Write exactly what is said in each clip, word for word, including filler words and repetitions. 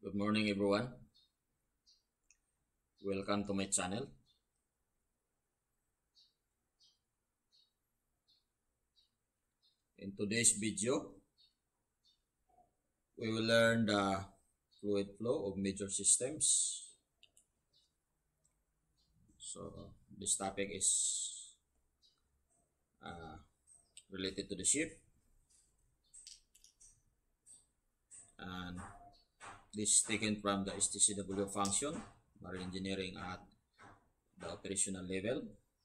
Good morning everyone. Welcome to my channel. In today's video, we will learn the fluid flow of major systems. So this topic is uh, related to the ship, and this is taken from the S T C W function, marine engineering at the operational level.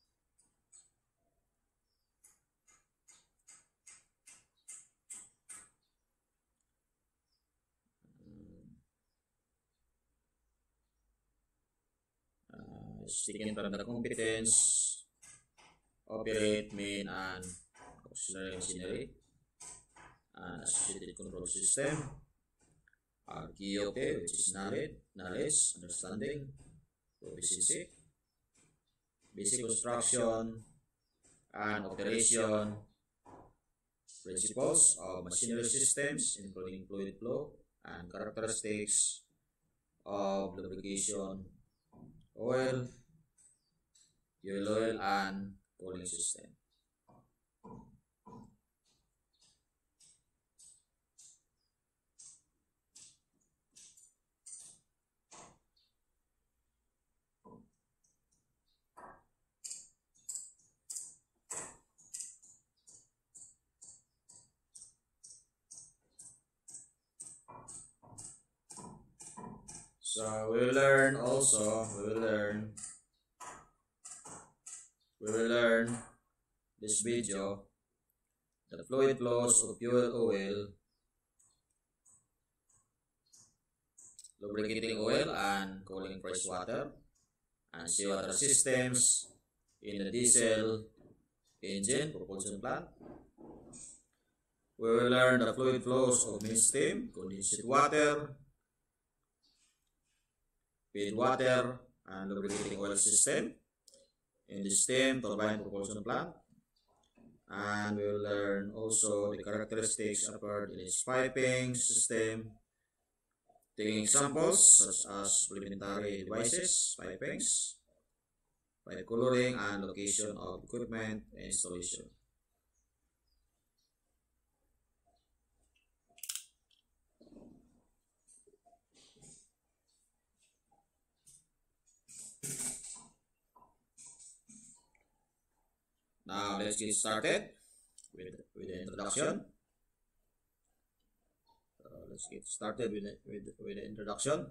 Uh, it's taken from the competence, operate, main, and auxiliary machinery, and associated control system. Our key O P, which is knowledge, knowledge, understanding, proficiency, basic construction and operation principles of machinery systems, including fluid flow and characteristics of lubrication, oil, fuel oil, and cooling system. So we will learn also, we will learn, we will learn this video, the fluid flows of fuel oil, lubricating oil, and cooling fresh water and seawater systems in the diesel engine propulsion plant. We will learn the fluid flows of main steam, condensate water, feed water, and lubricating oil system in the steam turbine propulsion plant. And we will learn also the characteristics occurred in its piping system, taking examples such as supplementary devices, pipings, pipe coloring, and location of equipment installation. Now let's get started with, with the introduction. Uh, let's get started with the, with, with the introduction.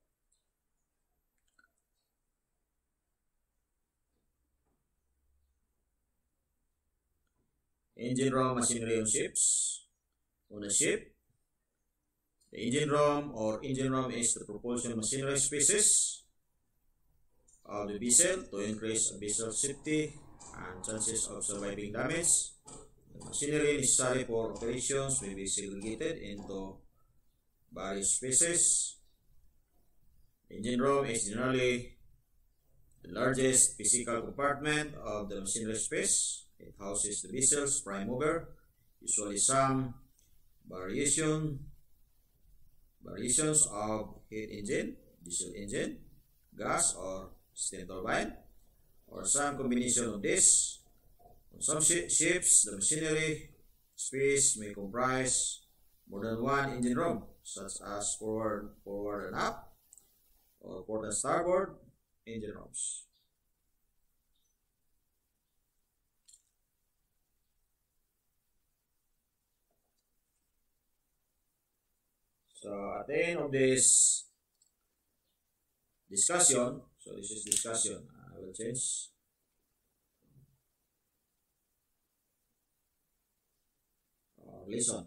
Engine room machinery on ships. On a ship, the engine room or engine room is the propulsion machinery species of the vessel to increase vessel safety and chances of surviving damage. The machinery necessary for operations may be segregated into various species. The engine room is generally the largest physical compartment of the machinery space. It houses the vessel's prime mover, usually some variation variations of heat engine, diesel engine, gas or steam turbine, or some combination of this. On some sh ships, the machinery space may comprise more than one engine room, such as forward, forward and up, or port and starboard engine rooms. So at the end of this discussion, so this is discussion, I will change. Uh, listen.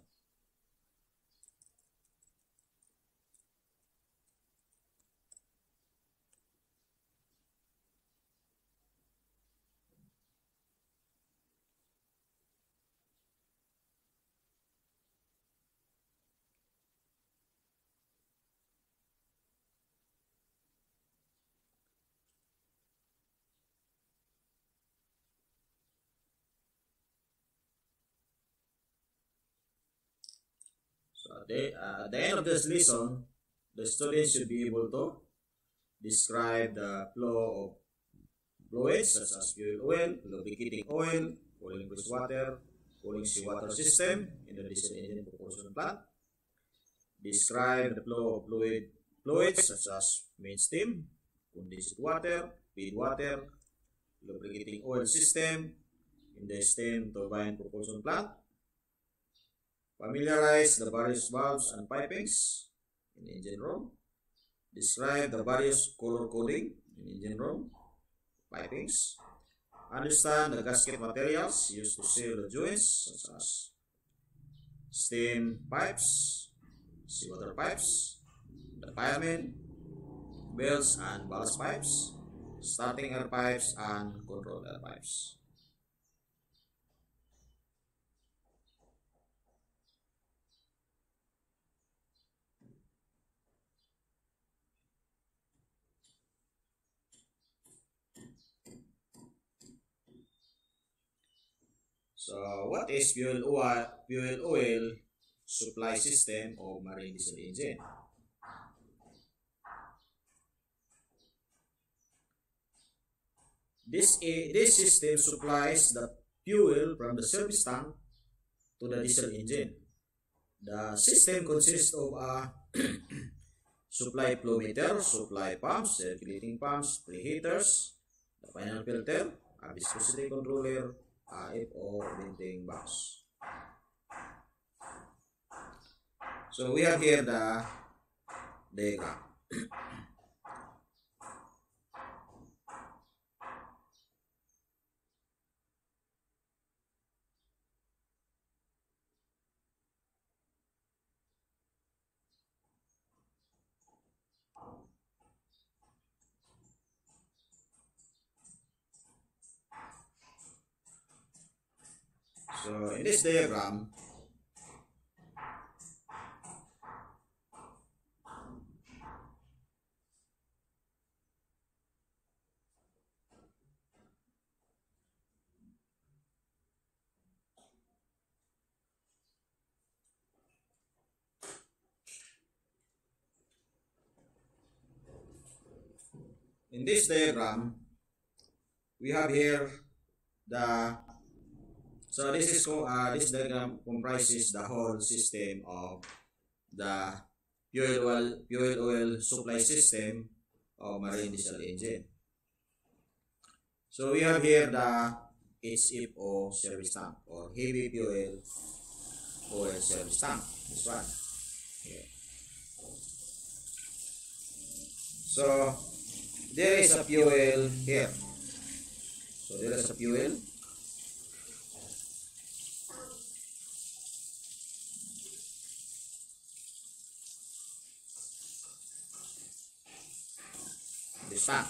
So at the, uh, at the end of this lesson, the student should be able to describe the flow of fluids such as fuel oil, lubricating oil, cooling bridge water, cooling seawater system in the diesel engine propulsion plant. Describe the flow of fluid fluids such as main steam, condensed water, feed water, lubricating oil system in the steam turbine propulsion plant. Familiarize the various valves and pipings in engine room. Describe the various color coding in engine room pipings. Understand the gasket materials used to seal the joints such as steam pipes, seawater pipes, the fireman, belts and ballast pipes, starting air pipes and control air pipes. So, what is fuel oil, fuel oil supply system of marine diesel engine? This, this system supplies the fuel from the service tank to the diesel engine. The system consists of a supply flow meter, supply pumps, circulating pumps, preheaters, the final filter, a viscosity controller, a F O venting box. So we have here the diagram. So in this diagram, in this diagram, we have here the So this is uh, this diagram comprises the whole system of the fuel oil fuel oil supply system of marine diesel engine. So we have here the H F O service tank or heavy fuel oil service tank. This one. Okay. So there is a fuel here. So there is a fuel. This tank.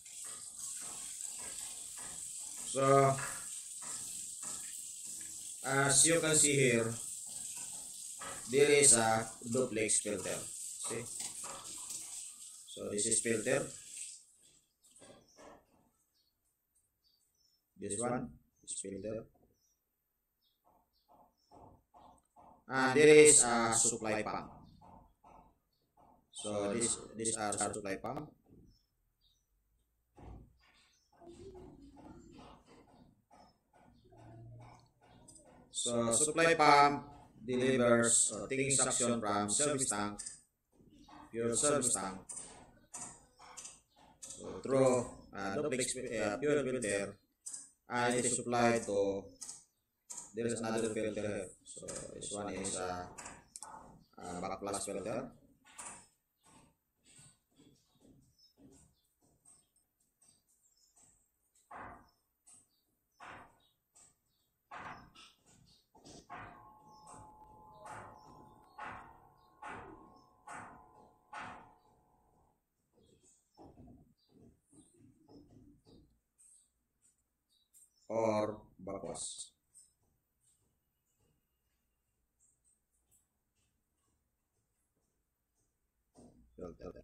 So as you can see here, there is a duplex filter. See? So this is filter. This one is filter. And there is a supply pump. So this these are supply pump. So supply pump delivers uh, taking suction from service tank, fuel service tank, so through uh, duplex uh, fuel filter, and it is supplied to. There is another filter here. So this one is a uh, uh, backflush filter. Or backwash. Filter.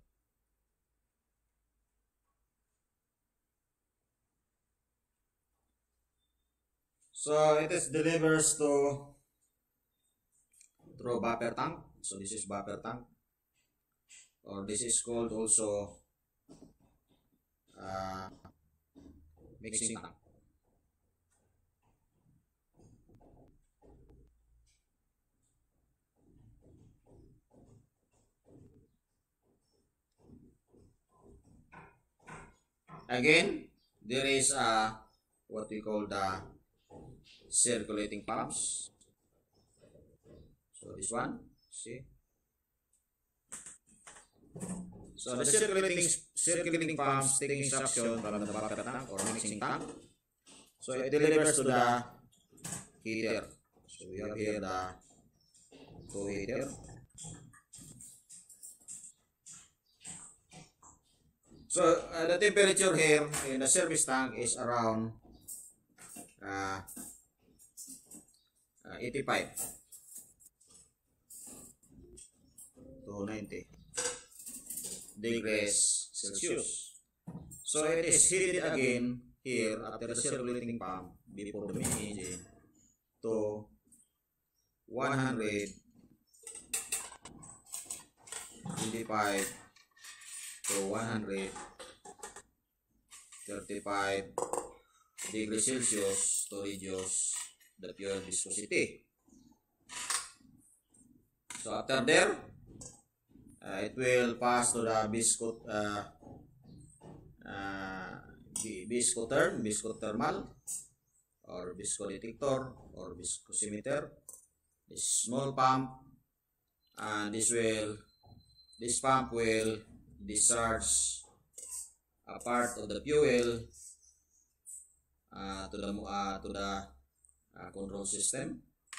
So it is delivers to through buffer tank. So this is buffer tank. or this is called also uh, mixing tank. Again, there is a what we call the circulating pumps. So this one, see. So the circulating circulating pumps taking suction from the bucket tank or mixing tank. So it delivers to the heater. So we have here the two heater. So uh, the temperature here in the service tank is around uh, uh, eighty-five to ninety degrees Celsius. So it is heated again here after the circulating pump before the main engine to one hundred twenty-five to one hundred thirty-five degrees Celsius to reduce the fuel viscosity. So after there, uh, it will pass to the visco uh, uh, viscotherm, viscothermal, or viscodetector, or viscosimeter. This small pump, and this will this pump will discharge a part of the fuel uh, to the uh, to the uh, control system,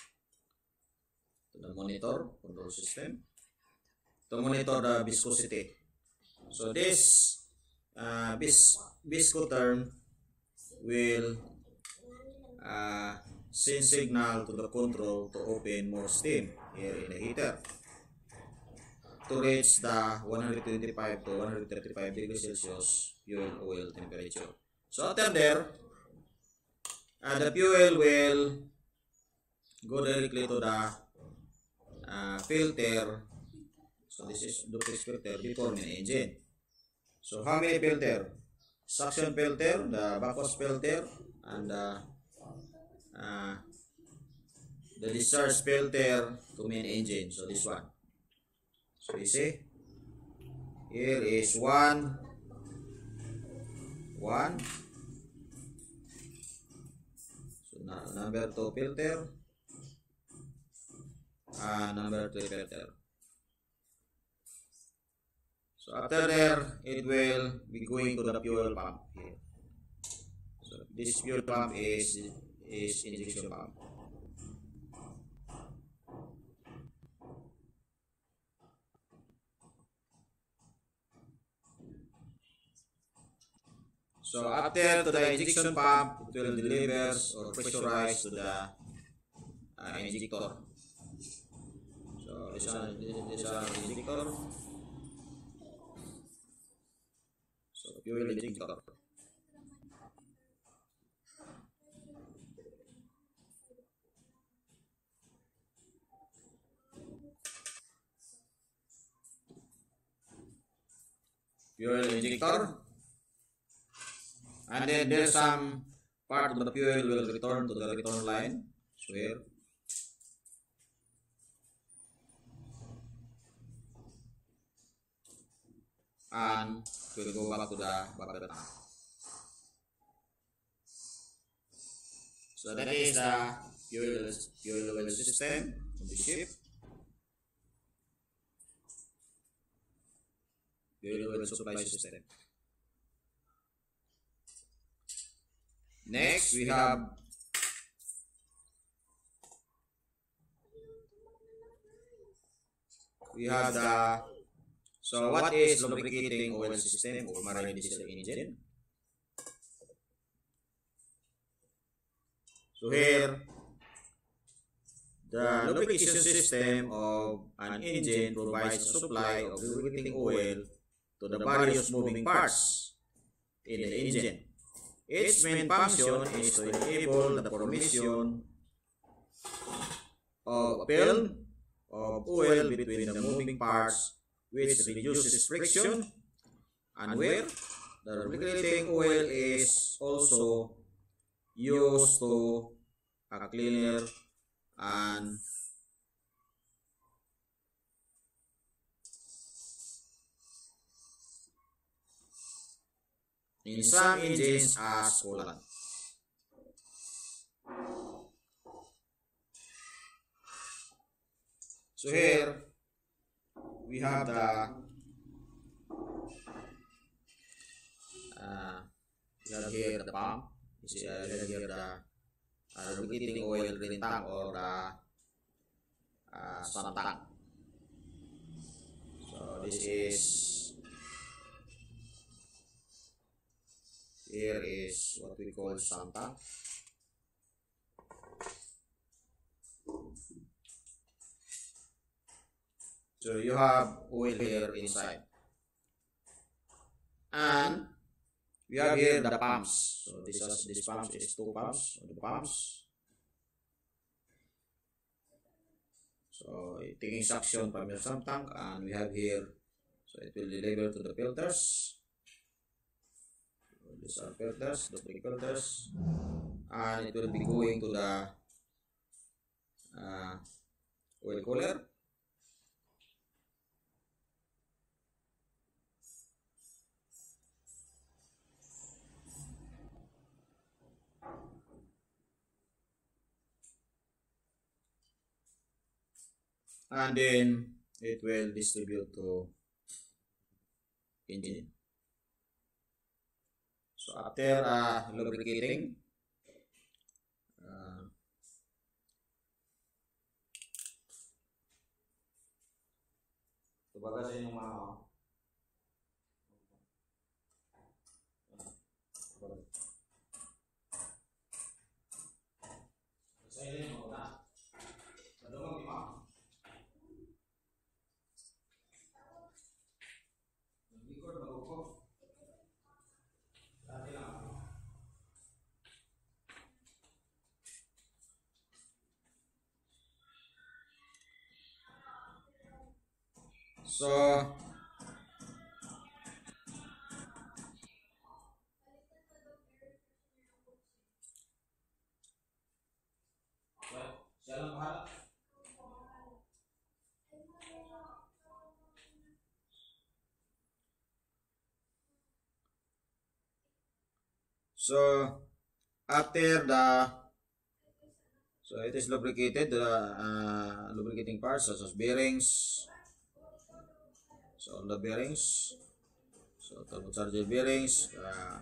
to the monitor control system, to monitor the viscosity. So this uh, vis viscotherm will uh, send signal to the control to open more steam here in the heater to reach the one hundred twenty-five to one hundred thirty-five degrees Celsius fuel oil temperature. So after there, uh, the fuel will go directly to the uh, filter. So this is duplex filter before main engine. So how many filter? Suction filter, the backwash filter, and the, uh, the discharge filter to main engine. So this one. So you see, here is one, one. So now number two filter, and number three filter. So after there, it will be going to the fuel pump here. So this fuel pump is is injection pump. So after to the injection pump, it will deliver or pressurize to the uh, injector. So this one, this one injector. So fuel injector. Fuel injector. And then there's some part of the fuel will return to the return line. So here. And will go back to the bucket tank. So that is the fuel, fuel oil system of the ship. Fuel oil supply system. Next, we have we have the so what is lubricating oil system or marine diesel engine? So here, the lubrication system of an engine provides a supply of lubricating oil to the various moving parts in the engine. Its main function is to enable the formation of a film of oil between the moving parts which reduces friction, and where the lubricating oil is also used to a cleaner and in some engines as coolant. So here we have the uh, we have here the pump. This is uh, here the uh, lubricating oil drain tank or the uh, sun tank. So this is here is what we call sun tank. So you have oil here inside, and we have here the pumps. So this is this pumps is two pumps. So the pumps. So taking suction from your sun tank, and we have here. So it will deliver to the filters. So these are filters, the three filters, and it will be going to the uh, oil cooler. And then it will distribute to engine. So after uh, lubricating, uh, kumbaga sa inyong mga sa inyong mga sa dumang lima. So siya lang bahala. So after the so it is lubricated, the uh, lubricating parts such as bearings. So all the bearings, so turbocharger bearings, uh,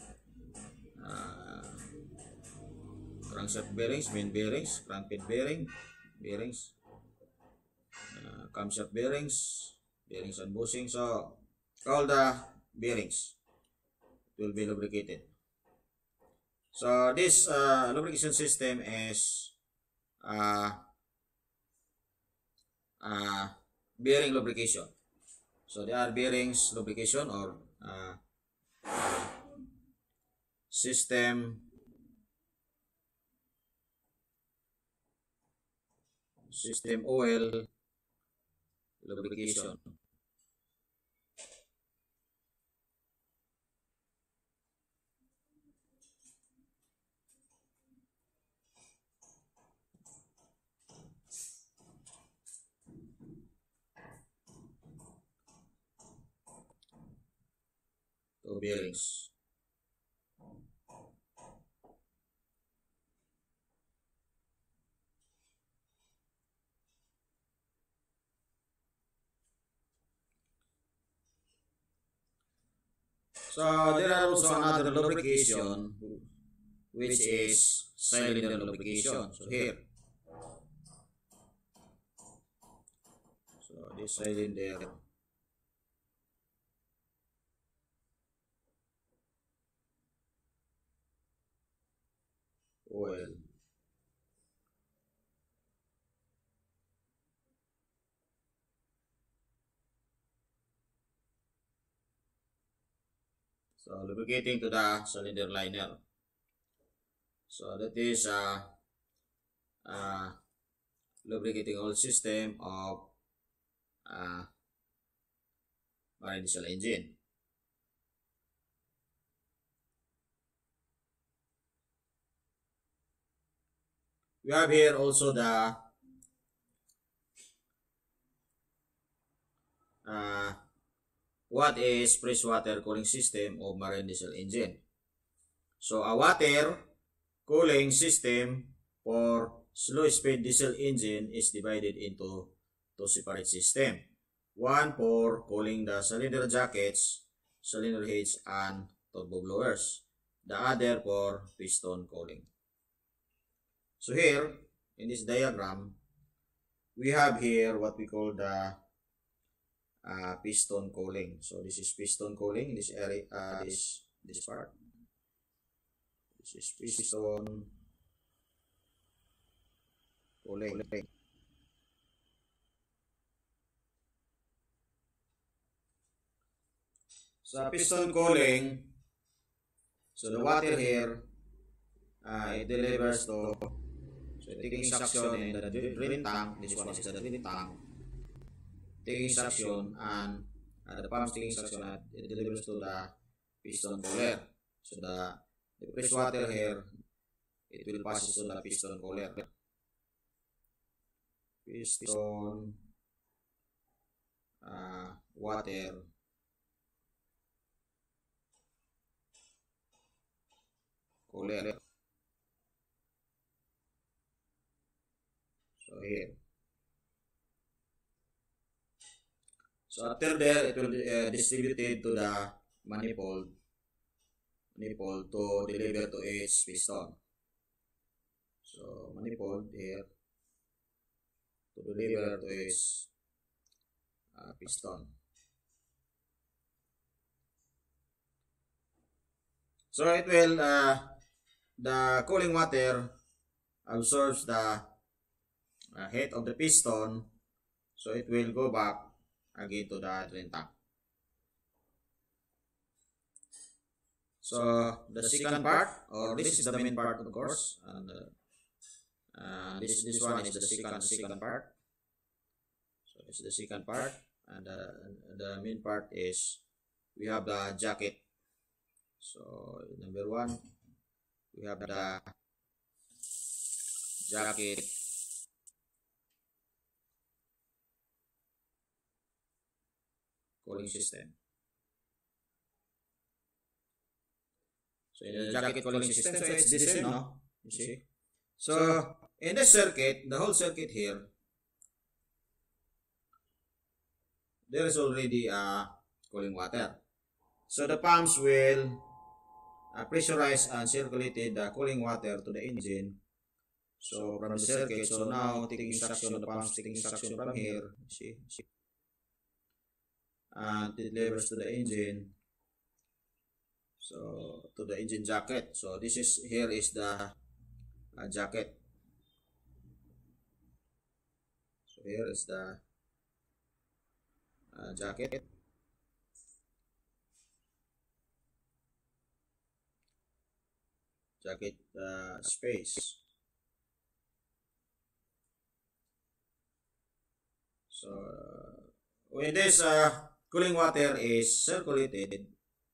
uh, crankshaft bearings, main bearings, crankpin bearing, bearings, uh, camshaft bearings, bearings and bushing. So all the bearings will be lubricated. So this uh, lubrication system is uh, uh, bearing lubrication. So there are bearings lubrication or uh, system system oil lubrication. So bearings. So there are also another lubrication which is cylinder lubrication. So here, so this cylinder oil. So lubricating to the cylinder liner. So that is a uh, uh, lubricating oil system of uh, marine diesel engine. We have here also the uh, what is freshwater cooling system of marine diesel engine. So a water cooling system for slow speed diesel engine is divided into two separate systems. One for cooling the cylinder jackets, cylinder heads, and turbo blowers. The other for piston cooling. So here, in this diagram, we have here what we call the uh, piston cooling. So this is piston cooling, this area, uh, this, this part. This is piston cooling. So piston cooling, so the water here, uh, it delivers to, so taking suction in the drain tank. This one is the drain tank. Taking suction, and uh, the pump taking suction, uh, it delivers to the piston cooler. So the, the fresh water here, it will pass to the piston cooler. Piston uh, water cooler. So here. So after there, it will be uh, distributed to the manifold, manifold to deliver to its piston. So manifold here to deliver to its uh, piston. So it will, uh, the cooling water absorbs the uh, heat of the piston, so it will go back again to the drain tank. So the second part, or this is the main part of course, and uh, uh, this this one is the second second part. So this is the second part, and uh, the main part is we have the jacket. So number one, we have the jacket cooling system. So in the jacket cooling system, so it's this way, no? You see? So in the circuit, the whole circuit here, there is already a uh, cooling water. So the pumps will uh, pressurize and circulated the cooling water to the engine. So from the circuit, so now taking suction, the pumps taking suction from here, see, see, and it delivers to the engine. So to the engine jacket. So this is, here is the uh, jacket. So here is the uh, jacket. Jacket uh, space. So uh, when this uh, cooling water is circulated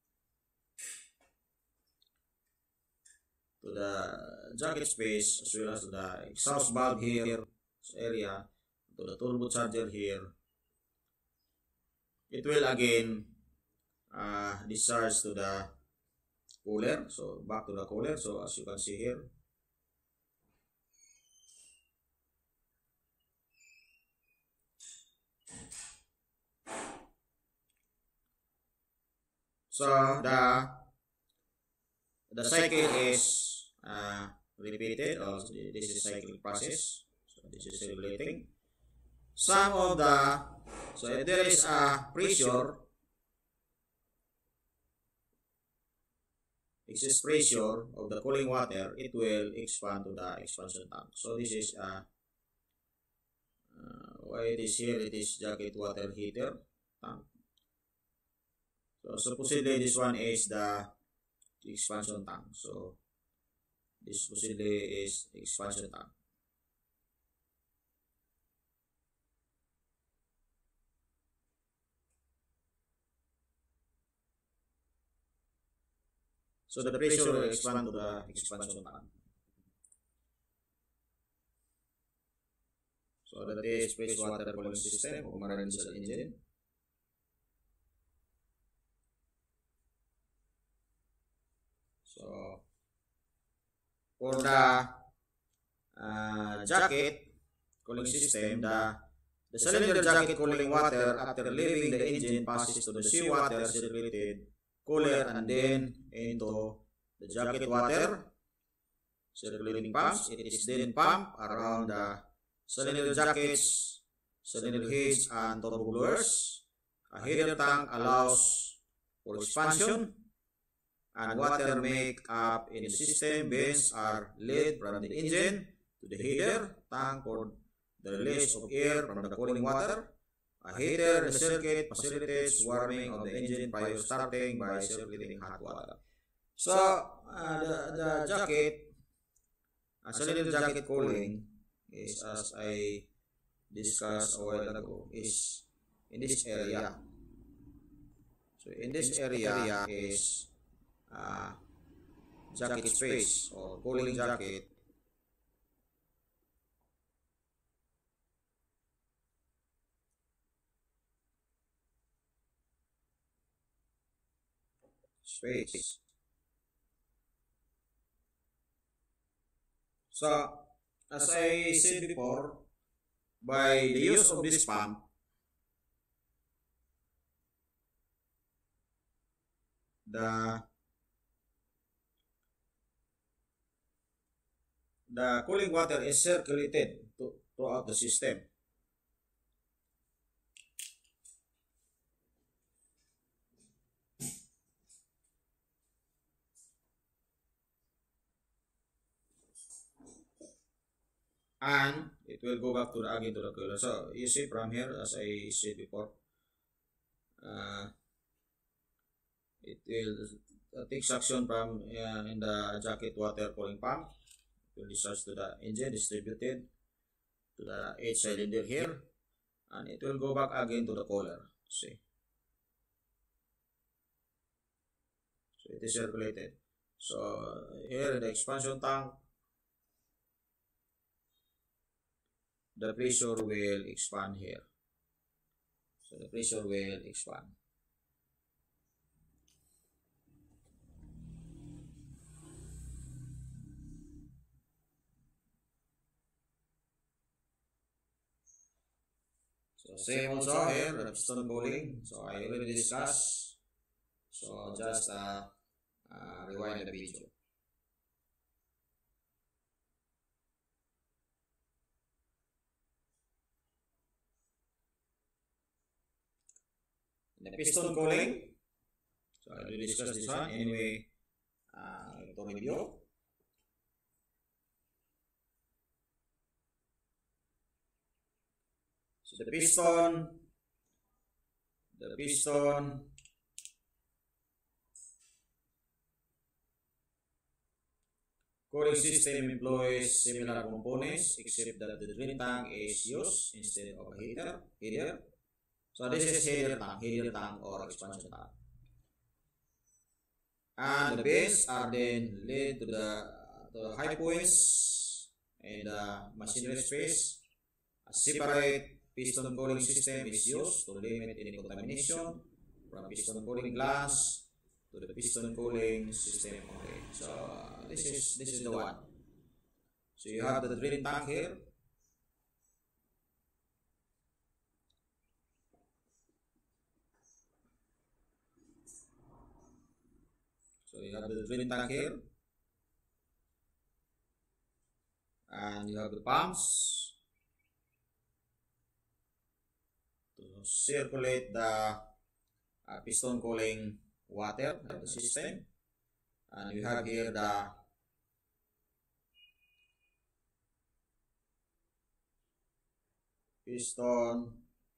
to the jacket space, as well as to the exhaust valve here, this area, to the turbocharger here, it will again uh, discharge to the cooler. So back to the cooler. So as you can see here, so the the cycle is uh, repeated, or this is cyclic process. So this is regulating some of the, so if there is a pressure, excess pressure of the cooling water, it will expand to the expansion tank. So this is uh, uh, why it is here, it is jacket water heater tank. So supposedly this one is the expansion tank. So this supposedly is expansion tank. So the pressure will expand to the expansion tank. So that is space water cooling system of marine diesel engine. So for the uh, jacket cooling system, the the cylinder jacket cooling water after leaving the engine passes to the seawater circulated cooler and then into the jacket water circulating pumps. It is then pumped around the cylinder jackets, cylinder heads, and turbo blowers. A header tank allows for expansion, and water make up in the system. Vents are led from the engine to the header tank for the release of air from the cooling water. A heater in the circuit facilitates warming of the engine prior to starting by circulating hot water. So uh, the, the jacket, a cylinder jacket cooling is, as I discussed a while ago, is in this area. So in this area is uh, jacket space or cooling jacket. Space. So, as I said before, by the use of this pump, the the cooling water is circulated to, throughout the system. And it will go back to the again to the cooler. So you see from here, as I said before, uh, it will take suction from uh, in the jacket water cooling pump. It will discharge to the engine, distributed to the eight cylinder here, and it will go back again to the cooler. See, so it is circulated. So here in the expansion tank, the pressure will expand here. So the pressure will expand. So same also here, the piston cooling. So I already discussed. So just uh, uh, rewind the video. The piston cooling. So I will discuss this one anyway. Uh, to review. So the piston, the piston, cooling system employs similar components except that the drain tank is used instead of a heater. Heater. So this is header tank, header tank or expansion tank. And the vents are then led to the, to the high points in the machinery space. A separate piston cooling system is used to limit any contamination from piston cooling glands to the piston cooling system. Okay, so uh, this is this is the one. So you have the drain tank here. So you have the drain tank here, and you have the pumps to circulate the uh, piston cooling water of the system, and you have here the piston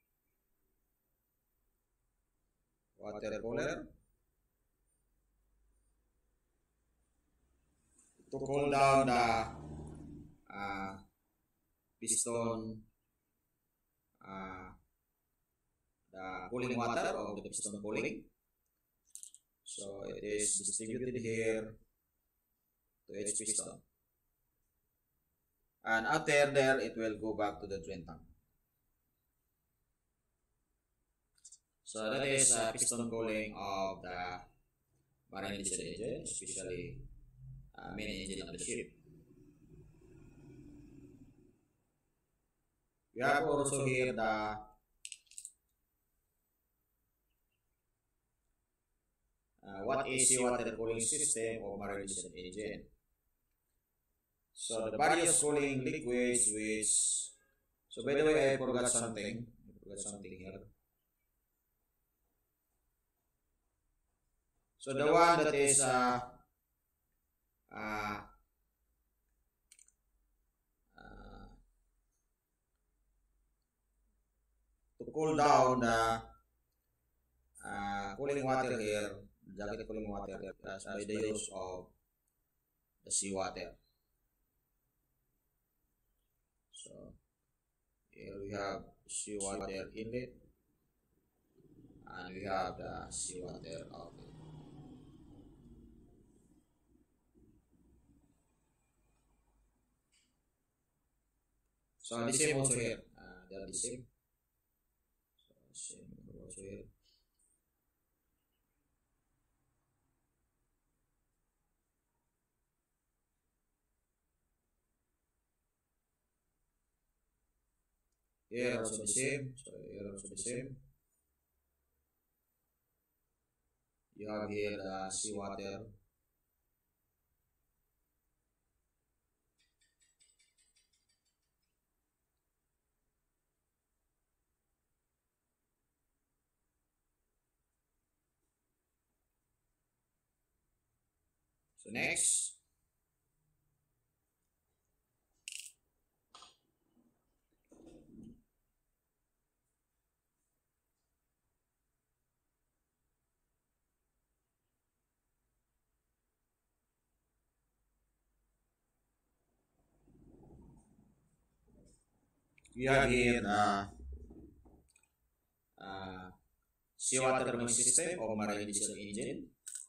water cooler to cool down the uh, piston uh, the cooling water of the piston cooling. So it is distributed here to each piston. And after there, it will go back to the drain tank. So that is uh, piston cooling of the marine diesel engine, especially uh, main engine of the ship. We have also here the uh, what is the water cooling system of marine diesel engine. So the various cooling liquids which, so by the way, I forgot something, I forgot something here. So the one that is uh, uh, uh, to cool down the uh, cooling water here, jacket cooling water as by the use of the seawater. So here we have seawater inlet and we have the seawater outlet. So the same also here, uh, they are the same. So same also here. Here also the same. So here also the same. You have here the seawater. So next, we have here the uh, seawater cooling system of marine diesel engine.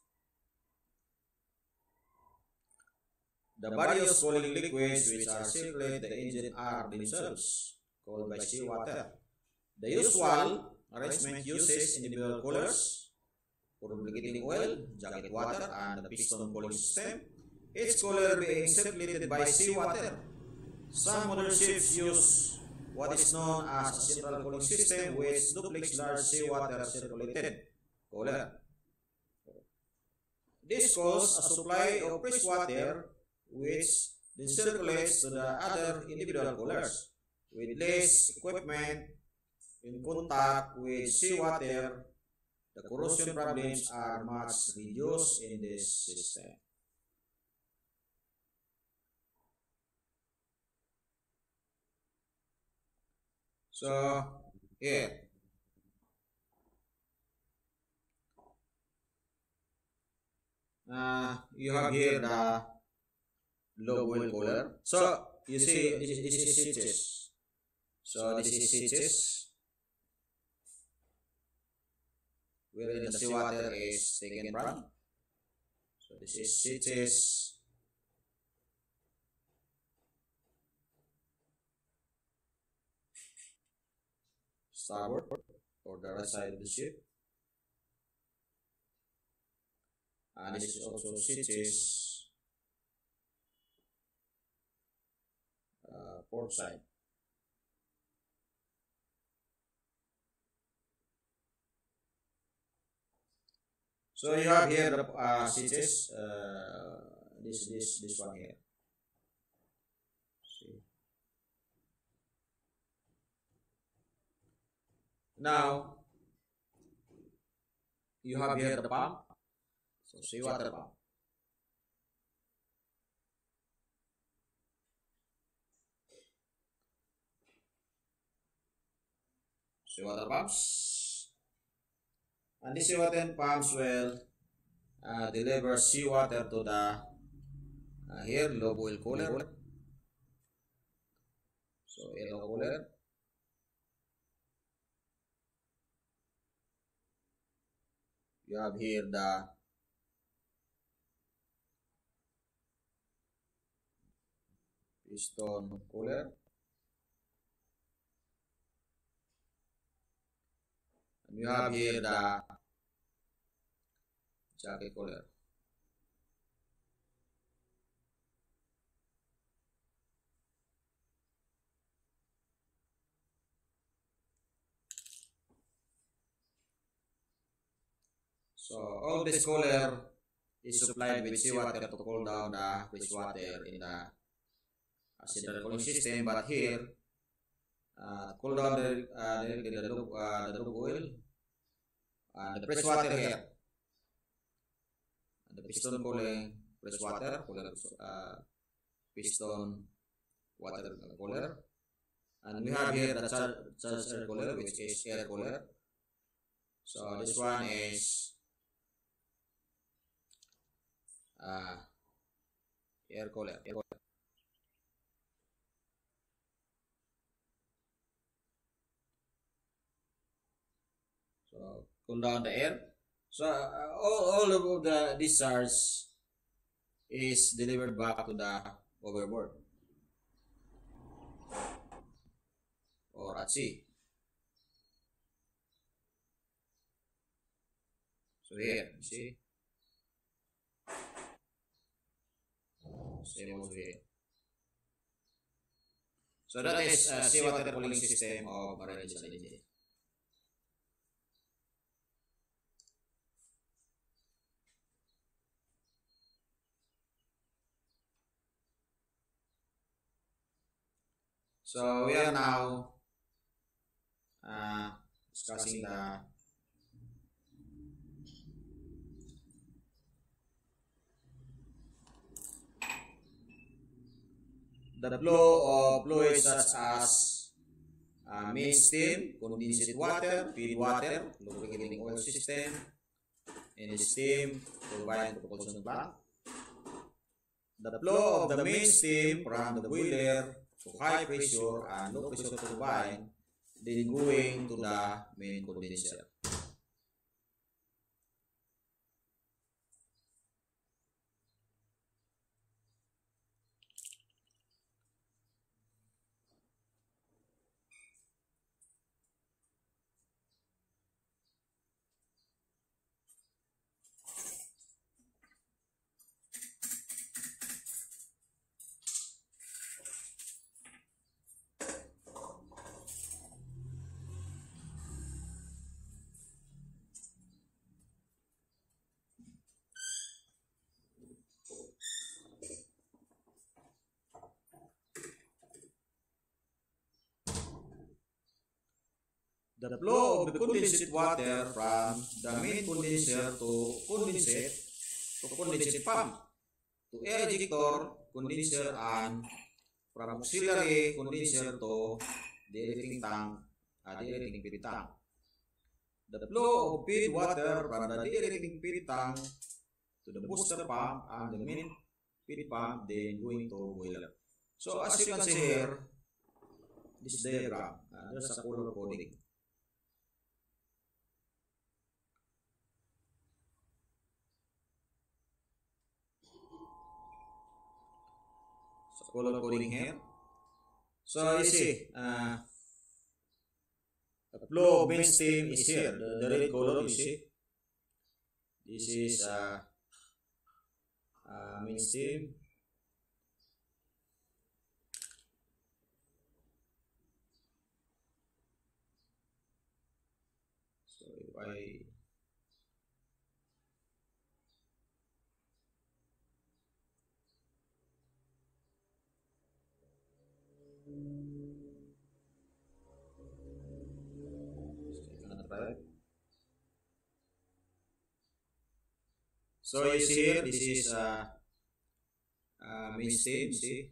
The various cooling liquids which are circulate the engine are themselves called by seawater. The usual arrangement uses individual coolers for lubricating oil, jacket water, and the piston cooling system, each cooler being circulated by seawater. Some modern ships use what is known as a central cooling system, which duplicates large seawater circulated cooler. This causes a supply of fresh water which then circulates to the other individual coolers. With less equipment in contact with seawater, the corrosion problems are much reduced in this system. So here, uh, you have here the low boil cooler. So you see this is, this is switches. So this is switches wherein the seawater is taken from. So this is switches. Starboard or the right side of the ship. And this is also switches uh, port side. So you have here the uh, switches. Uh, this this this one here. See. Now you have here the pump. So seawater pump. Seawater pumps. And this seawater pumps will uh, deliver seawater to the uh, here low boil cooler. So yellow cooler. You have here the piston cooler, and you have here the jacket cooler. So all this cooler is supplied with seawater to cool down the fresh water in the central cooling system. But here, uh, cool down the uh, the, the, lube, uh, the lube oil and the fresh water here, and the piston cooling fresh water cooler, uh, piston water cooler, and we have here the charge, charge air cooler, which is air cooler. So this one is uh, air cooler. Air cooler. So cool down the air. So uh, all, all of the discharge is delivered back to the overboard or at sea. So here, you see, same also here. So that is a seawater cooling system of marine diesel engine. So we are now uh, discussing the the flow of fluids such as uh, main steam, condensate water, feed water, lubricating oil system, and steam turbine propulsion plant. The flow of the main steam from the boiler to high pressure and low pressure turbine, then going to the main condenser. The flow of the condensate water from the main condenser to condensate to condensate pump to air ejector condenser and from auxiliary condenser to the aerating tank, uh, the aerating feed tank. The flow of feed water from the aerating feed tank to the booster pump and the main feed pump, then going to boiler. So as you can see here, this diagram, uh, there's a color coding. Color coding here. So you see, uh, the flow of main steam is here. The, the red color, you see. This is uh, uh, main steam. So if I So you see here, this is uh, uh, main steam, see,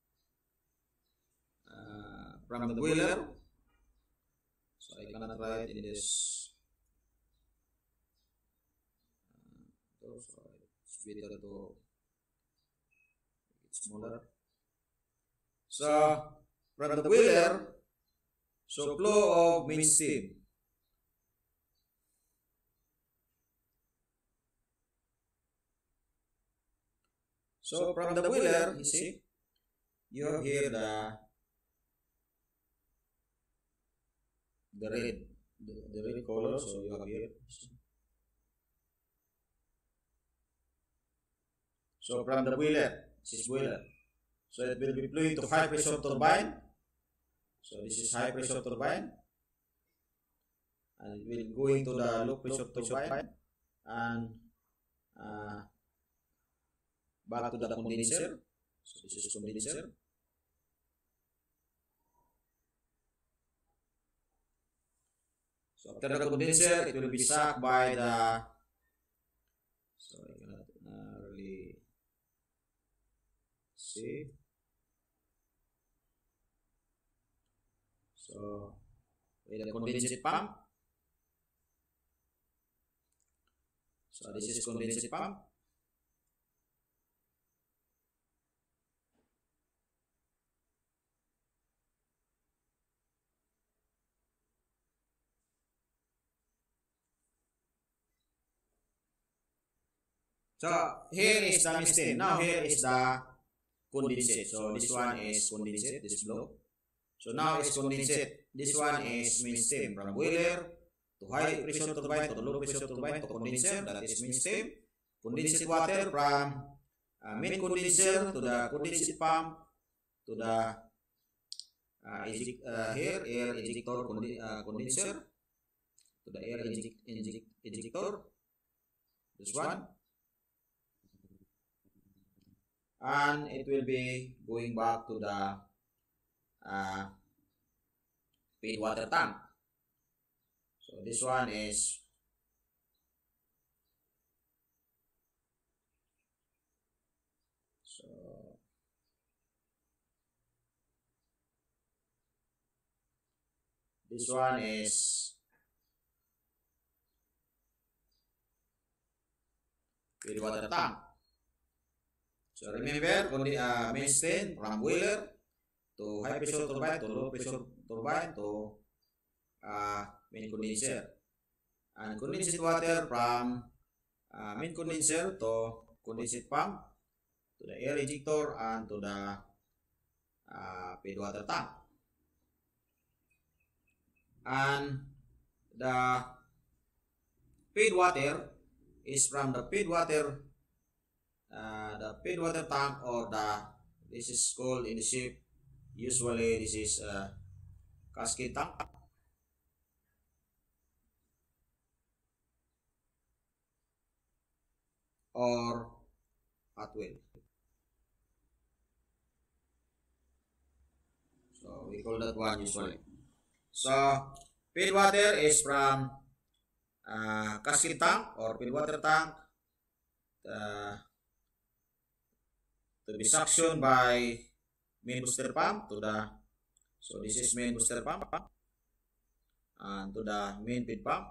uh, from the boiler. So I cannot write in this. Uh, so it's better to make it smaller. So from the boiler, so flow of main steam. So from the boiler, you see, you have here the the red the, the red color, so you have here. So from the boiler, this is boiler. So it will be flowing to high pressure turbine. So this is high pressure turbine, and it will going to the low pressure turbine, and uh, back to the condenser. So this is condenser. So after the condenser, it will be sucked by the. So I cannot uh, really see. So with the condensate pump. So this is condensate pump. So here is the steam. Now here is the condensate. So this one is condensate, this blow. So now is condensate. This one is main steam from boiler to high pressure turbine to low pressure turbine to condenser. That is main steam. Condensate water from uh, main condenser to the condensate pump to the uh, eject, uh, here air ejector conden uh, condenser to the air eject, eject, ejector. This one. And it will be going back to the uh, feed water tank. So this one is so this one is feed water tank. So remember, uh, main steam from boiler to high pressure turbine to low pressure turbine to uh, main condenser, and condensate water from uh, main condenser to condensate pump to the air ejector and to the uh, feed water tank. And the feed water is from the feed water. Uh, the feed water tank, or the this is called in the ship, usually this is a cascade tank, or hot well. So we call that one usually. So feed water is from uh, cascade tank or feed water tank. Uh, to be suctioned by main booster pump to the, so this is main booster pump, and to the main feed pump,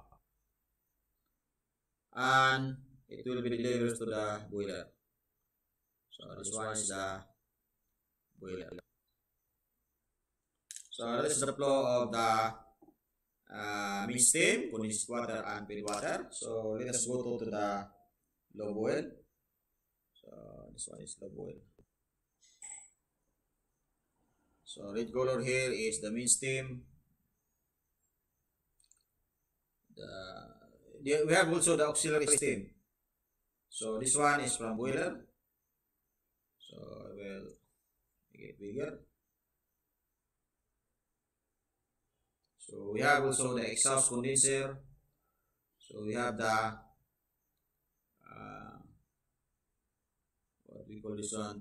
and it will be delivered to the boiler. So this one is the boiler. So this is the flow of the uh, main steam, condensed water and feed water. So let us go to, to the low boil. So this one is the boil. So red color here is the main steam. The, we have also the auxiliary steam. So this one is from boiler. So I will make it bigger. So we have also the exhaust condenser. So we have the uh, what we call this one,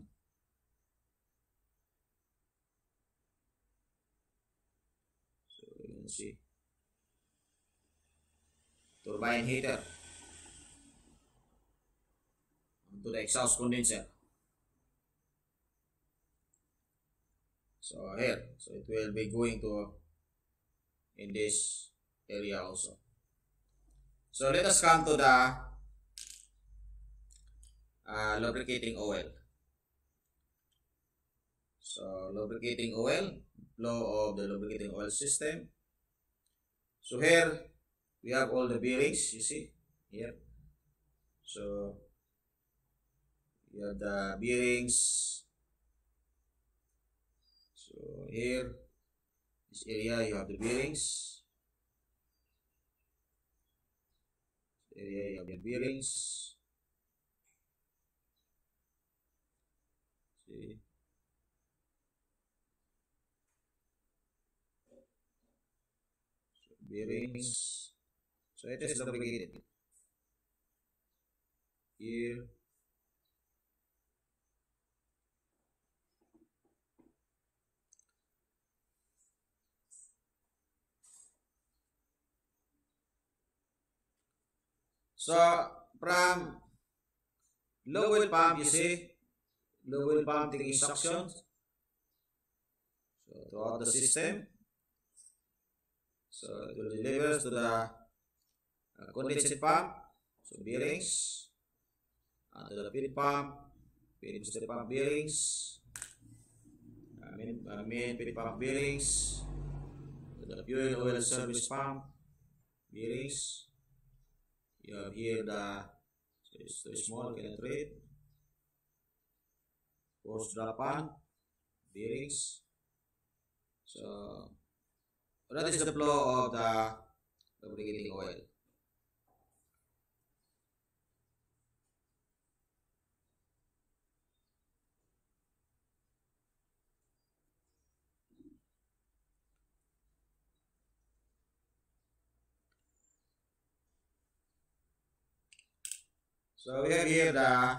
so you can see turbine heater to the exhaust condenser. So here, so it will be going to in this area also. So let us come to the uh, lubricating oil. So lubricating oil, flow of the lubricating oil system. So here we have all the bearings, you see here. So you have the bearings So here, this area you have the bearings. This area you have the bearings. See. So bearings. So it is lubricated. Here. So from low oil pump, you see, low oil pump taking suction. So throughout the system. So it will deliver to the uh, condensate pump. So bearings. And to the feed pump. Feed booster pump bearings. I mean, I mean feed pump bearings. To the fuel oil service pump bearings. You have here the, so it's too small, you can trade. Force drop on bearings. So that is the flow of the lubricating oil. So we have here the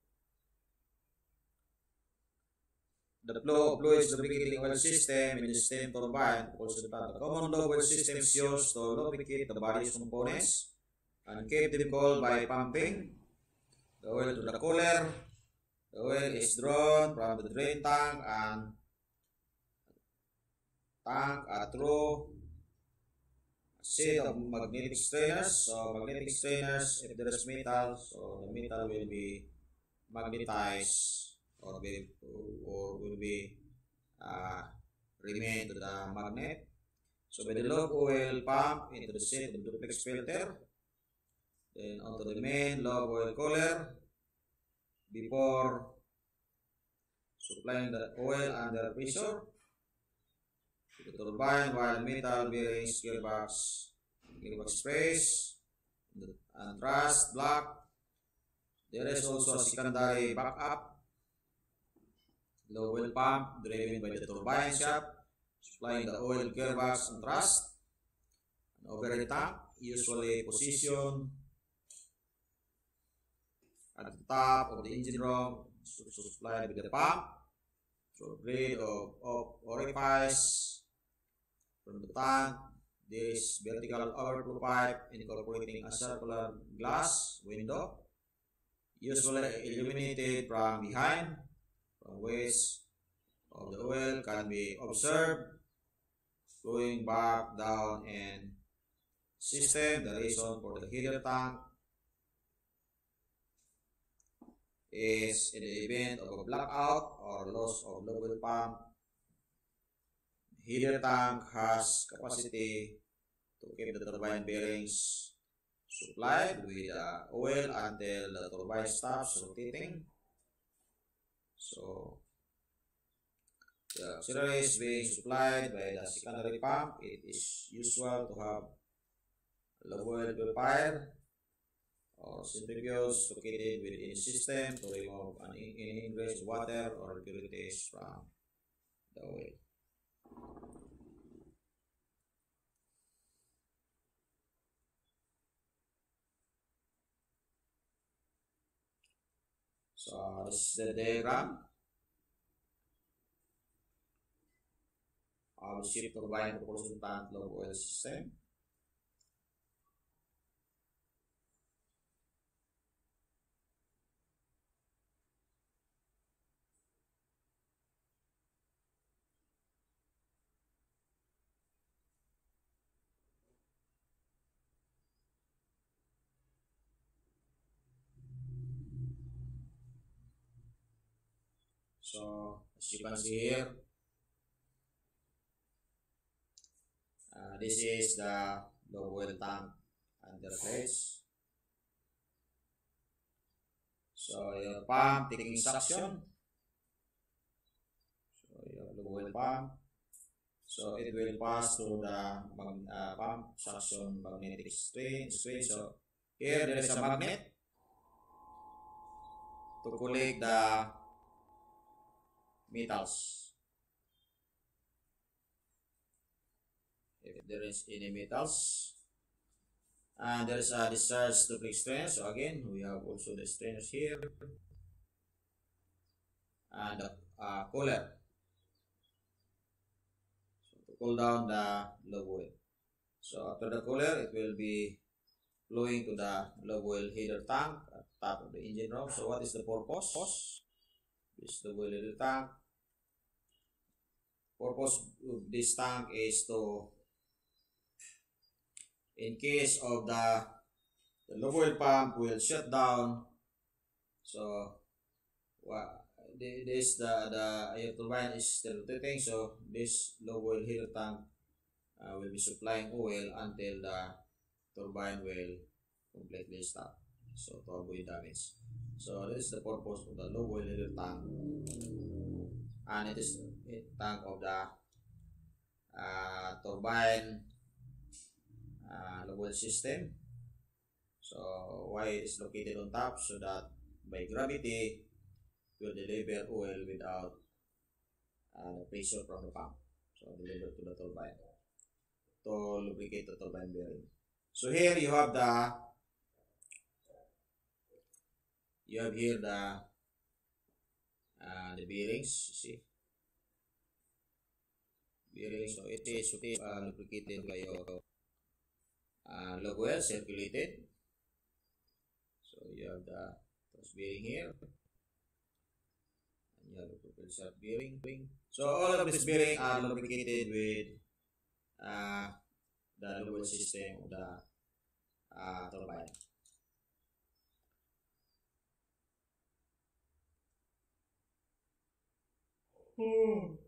the flow of fluids lubricating oil system in the steam turbine. Also, the common low oil system is used to lubricate the body's components and keep them cold by pumping the oil to the cooler. The oil is drawn from the drain tank and tank uh, through a set of magnetic strainers. So magnetic strainers, if there is metal, so the metal will be magnetized or be or will be uh, remain to the magnet. So by the lobe oil pump into the set of duplex filter, then onto the main lobe oil cooler before supplying the oil under pressure to the turbine, while metal bearings, gearbox, gearbox sprays, and thrust block. There is also a secondary backup low oil pump driven by the turbine shaft, supplying the oil, gearbox, and thrust. And over the tank, usually positioned at the top of the engine room, supplied with the pump. So grid of, of orifice from the tank. There is vertical overflow pipe incorporating a circular glass window, usually illuminated from behind, from which of the oil can be observed flowing back down and system. The reason for the heater tank is in the event of a blackout or loss of low oil pump. Heater tank has capacity to keep the turbine bearings supplied with uh, oil until the turbine stops rotating. So the auxiliary is being supplied by the secondary pump. It is usual to have low oil purifier or centrifuge located within the system to remove any ingress water or impurities from the oil. So this is the diagram of the ship turbine propulsion plant low oil system. So as you can see here, uh, this is the low oil tank interface. So your pump taking suction. So your low oil oil pump. So it will pass through the uh, pump suction magnetic strain. strain. So here there is a magnet to collect the metals. If there is any metals, and there is a discharge to click strainer. So again, we have also the strainers here, and the uh, cooler. So to cool down the lube oil. So after the cooler, it will be flowing to the lube oil header tank at the top of the engine room. So what is the purpose? This lube oil header tank. Purpose of this tank is to, in case of the, the lube oil pump will shut down, so what this the the air turbine is still rotating, so this lube oil heater tank uh, will be supplying oil until the turbine will completely stop, so to avoid damage. So this is the purpose of the lube oil heater tank, and it is a tank of the uh, turbine Uh, lube oil system. So why it is located on top? So that by gravity will deliver oil without uh, pressure from the pump. So deliver to the turbine to lubricate the turbine bearing. So here you have the you have here the uh, the bearings. You see bearings. So it is uh, lubricated by your Uh, lube oil circulated. So you have the thrust bearing here, and you have the propulsor bearing. So all of this bearing are lubricated with uh, the lube oil system of the uh, turbine. Hmm.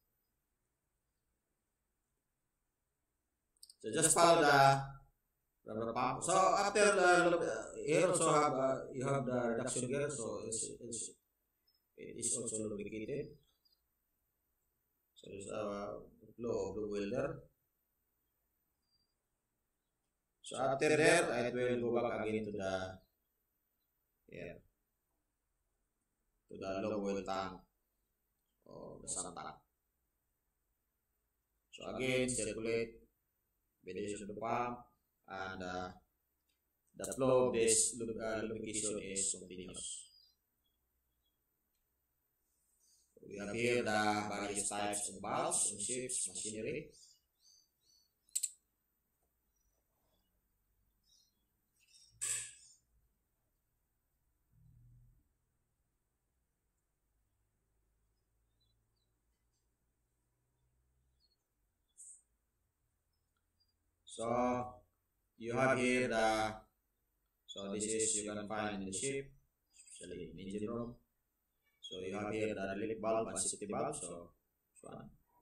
So just follow the rubber pump. So after the uh, here also have uh, you have the reduction gear, so it's, it's it is also lubricated. So there's a flow of the welder. So after there, it will go back again to the yeah to the lube oil tank or the sun tank. So again, circulate ventilation of the pump. And uh, the flow of this uh, lubrication is continuous. We have here the various types of valves on ships, machinery. So you have here the, so this is you can find in the ship, especially in engine room. So you have here the relief valve and safety valve. So one.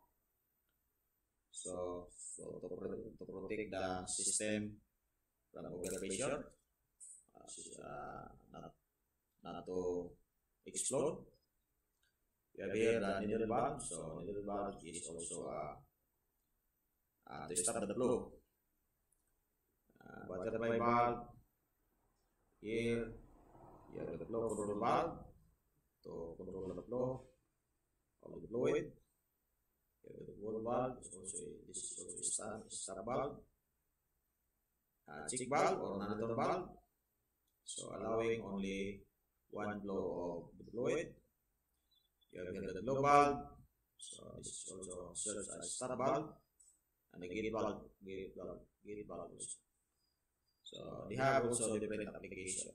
So, so to, to protect the system from overpressure, uh, not, not to explode. You have here the needle valve. So needle valve is also uh, uh, to stop the flow. Uh, butterfly valve. Here you have the flow control valve to control the flow of the fluid. You have the wall valve. Is also this is also a stop, stop valve. Uh, check valve or non-return valve. So allowing only one flow of the fluid. You have here the glow valve. So this is also serves as stop valve, and the gate valve, gate valve, gate valve also. So they have also different application.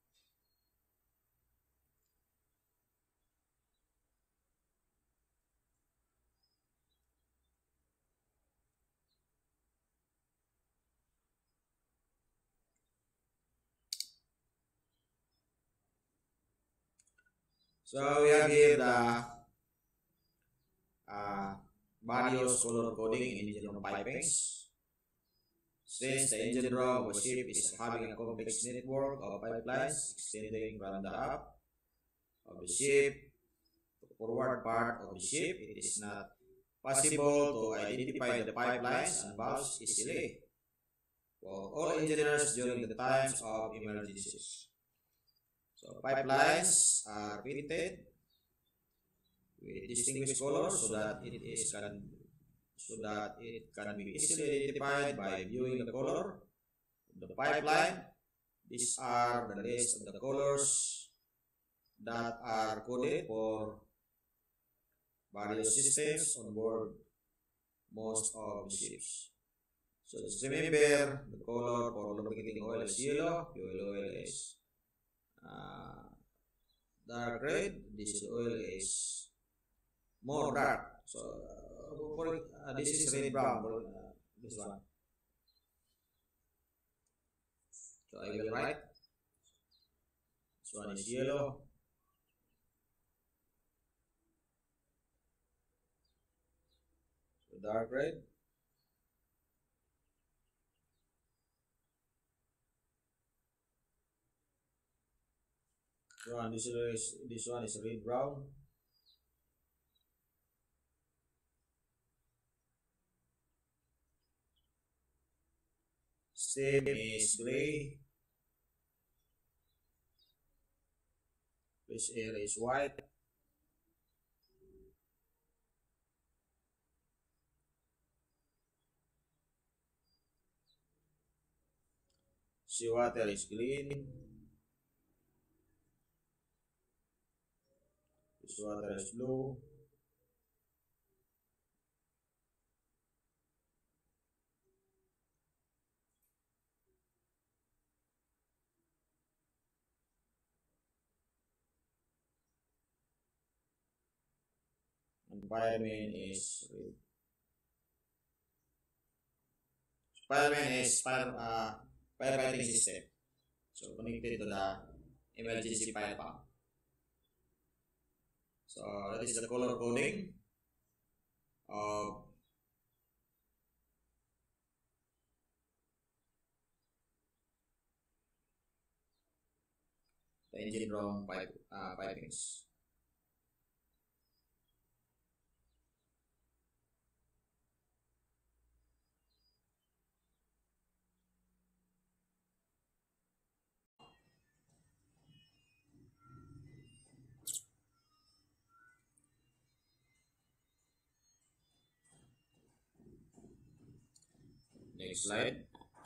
So we have here the uh, various color coding in engine room pipings. Since the engine room of a ship is having a complex network of pipelines extending from the up of the ship to the forward part of the ship, it is not possible to identify the pipelines and valves easily for all engineers during the times of emergencies. So pipelines are painted with distinguished colors so that it is can so that it can be easily identified by viewing the color of the pipeline. These are the list of the colors that are coded for various systems on board most of the ships. So just remember, the color for lubricating oil is yellow, fuel oil is uh, dark red, diesel oil is more dark. So uh, for, uh, this is red brown for uh, this one. So I will write. This one is yellow. So dark red. So one, this is this one is red brown. Steam is gray. Fish air is white. Seawater is green. Fish water is blue. Fireman is red. Fireman is fire, uh, firefighting system. So connected to the emergency fire pump. So that is the color coding of the engine room pipe uh, pipings. Next slide.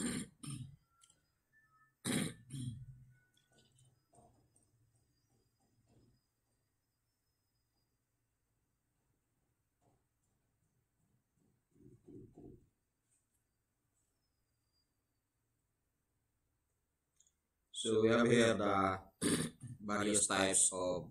So we have here the various types of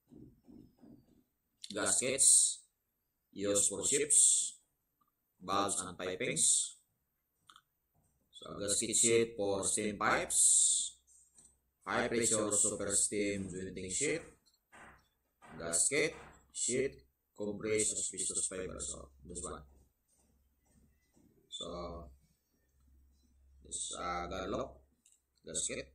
gaskets used for ships, valves and pipings. So gasket sheet for steam pipes, high pressure super steam venting sheet, gasket sheet compressed asbestos fiber. So this one. So this uh, garlock gasket.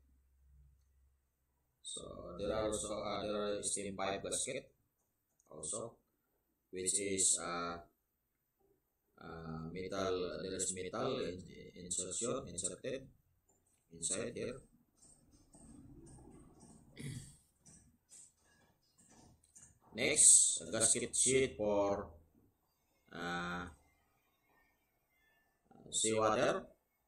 So there are also uh, there are steam pipe gasket also, which is uh, uh, metal. There is metal in, insertion inserted inside here. Next, a gasket sheet for uh, seawater.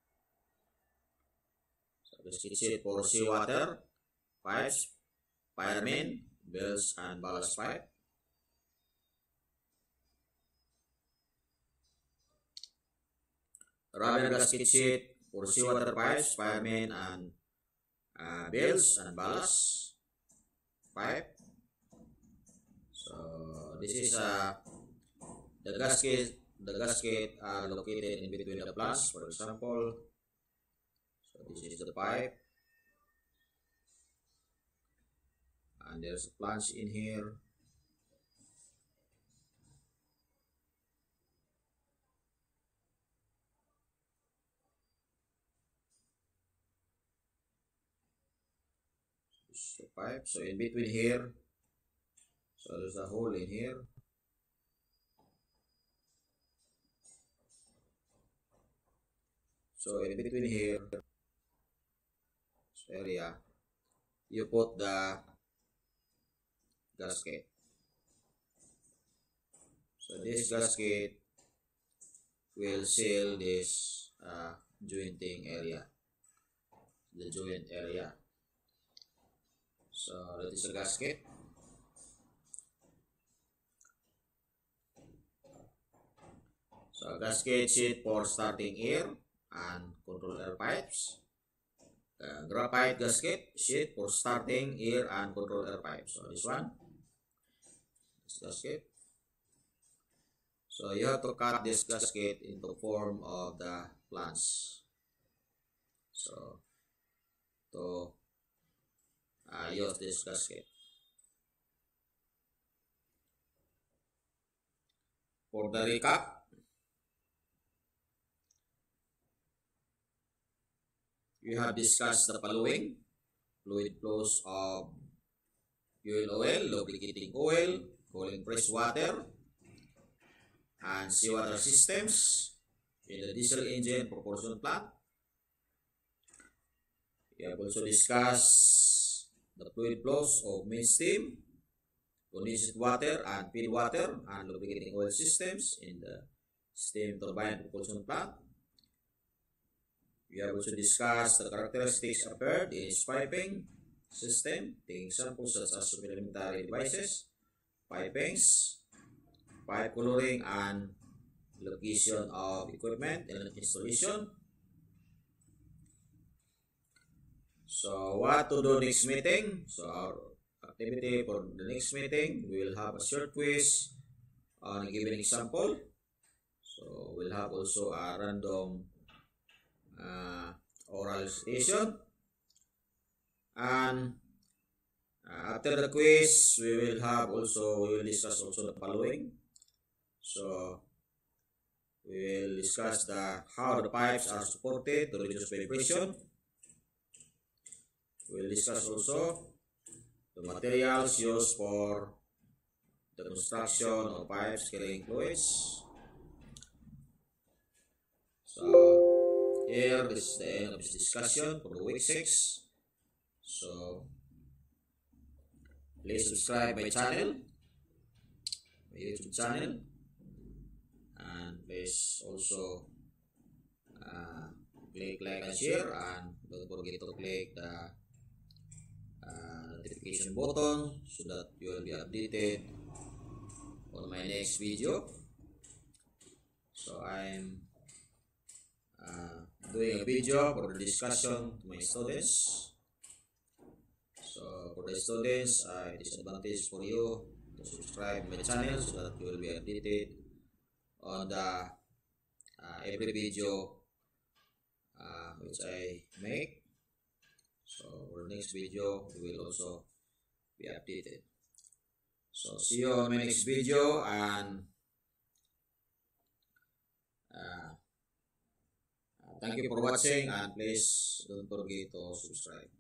So gasket sheet for seawater pipes, firemen, bells, and ballast pipe. Rubber gasket sheet for seawater pipes, firemen, and uh, bells and ballast pipe. So this is uh, the gasket. The gasket are located in between the plants, for example. So this is the pipe, and there's a flange in here. This is the pipe. So in between here, so there's a hole in here. So in between here area, you put the gasket. So this gasket will seal this uh, jointing area, the joint area. So that is the gasket. So gasket sheet for starting air and control air pipes. Uh, graphite gasket sheet for starting air and control air pipes. So this one, this gasket. So you have to cut this gasket into form of the plans. So to uh, use this gasket. For the recap, we have discussed the following: fluid flows of fuel oil, lubricating oil, cooling fresh water, and seawater systems in the diesel engine propulsion plant. We have also discussed the fluid flows of main steam, condensate water and feed water, and lubricating oil systems in the steam turbine propulsion plant. We have also discussed the characteristics appeared in its piping system, taking samples such as supplementary devices, pipings, pipe coloring, and location of equipment and installation. So what to do next meeting? So our activity for the next meeting, we will have a short quiz on a given example. So we'll have also a random uh, oral recitation, and uh, after the quiz we will have also we will discuss also the following. So we will discuss the how the pipes are supported to reduce vibration. We will discuss also the materials used for the construction of pipes carrying fluids. So here this is the end of this discussion for the week six. So please subscribe my channel, my YouTube channel, and please also uh, click like and share, and don't forget to click the uh, notification button so that you will be updated on my next video. So I'm uh, doing a video for the discussion to my students. So for the students, uh, it is advantage for you to subscribe my channel so that you will be updated on the uh, every video uh, which I make. So for the next video, we will also be updated. So see you on my next video, and uh, thank you for watching, and please don't forget to subscribe.